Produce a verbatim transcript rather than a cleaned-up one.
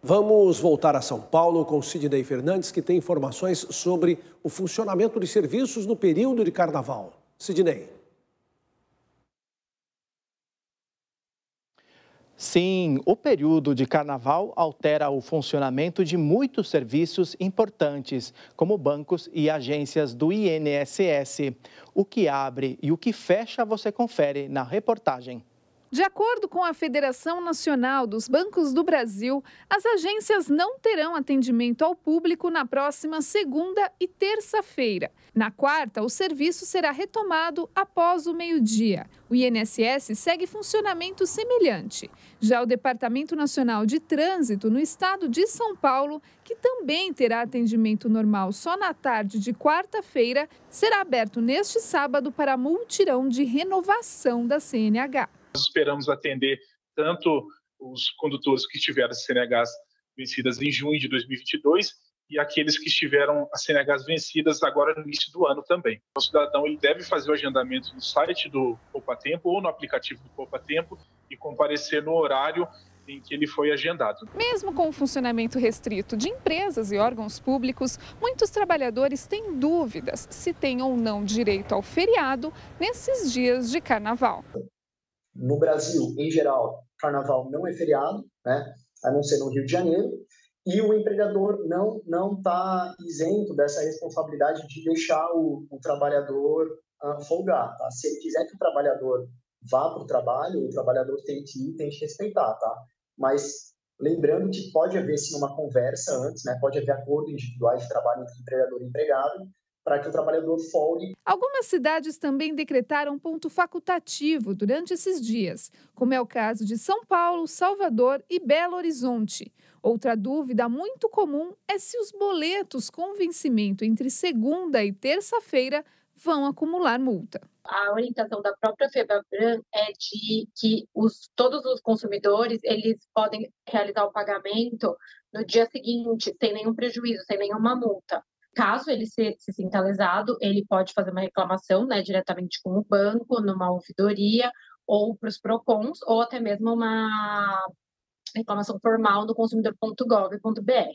Vamos voltar a São Paulo com Sidney Fernandes, que tem informações sobre o funcionamento de serviços no período de carnaval. Sidney. Sim, o período de carnaval altera o funcionamento de muitos serviços importantes, como bancos e agências do I N S S. O que abre e o que fecha você confere na reportagem. De acordo com a Federação Nacional dos Bancos do Brasil, as agências não terão atendimento ao público na próxima segunda e terça-feira. Na quarta, o serviço será retomado após o meio-dia. O I N S S segue funcionamento semelhante. Já o Departamento Nacional de Trânsito, no estado de São Paulo, que também terá atendimento normal só na tarde de quarta-feira, será aberto neste sábado para multirão de renovação da C N H. Nós esperamos atender tanto os condutores que tiveram as C N Hs vencidas em junho de dois mil e vinte e dois e aqueles que tiveram as C N Hs vencidas agora no início do ano também. O cidadão ele deve fazer o agendamento no site do Poupa Tempo ou no aplicativo do Poupa Tempo e comparecer no horário em que ele foi agendado. Mesmo com o funcionamento restrito de empresas e órgãos públicos, muitos trabalhadores têm dúvidas se têm ou não direito ao feriado nesses dias de carnaval. No Brasil, em geral, carnaval não é feriado, né? A não ser no Rio de Janeiro, e o empregador não não está isento dessa responsabilidade de deixar o, o trabalhador uh, folgar, tá? Se ele quiser que o trabalhador vá para o trabalho, o trabalhador tem que ir, tem que respeitar, tá? Mas lembrando que pode haver sim uma conversa antes, né? Pode haver acordo individuais de trabalho entre empregador e empregado, para que o trabalhador folgue. Algumas cidades também decretaram ponto facultativo durante esses dias, como é o caso de São Paulo, Salvador e Belo Horizonte. Outra dúvida muito comum é se os boletos com vencimento entre segunda e terça-feira vão acumular multa. A orientação da própria FEBEBRAN é de que os, todos os consumidores eles podem realizar o pagamento no dia seguinte, sem nenhum prejuízo, sem nenhuma multa. Caso ele se, se sinta lesado, ele pode fazer uma reclamação, né, diretamente com o banco, numa ouvidoria, ou para os PROCONs, ou até mesmo uma reclamação formal no consumidor ponto gov ponto br.